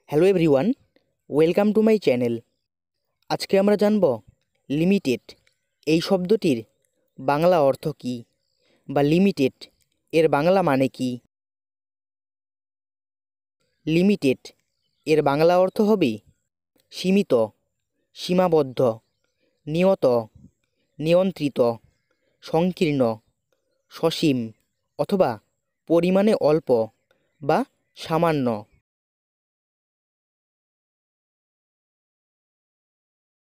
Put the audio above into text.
Hello everyone, welcome to my channel. আজকে আমরা জানব লিমিটেড এই শব্দটির বাংলা অর্থ কী বা লিমিটেড এর বাংলা মানে কি। লিমিটেড এর বাংলা অর্থ হবে সীমিত, সীমাবদ্ধ, নিয়ত, নিয়ন্ত্রিত, সংকীর্ণ, সসীম অথবা পরিমাণে অল্প বা সামান্য।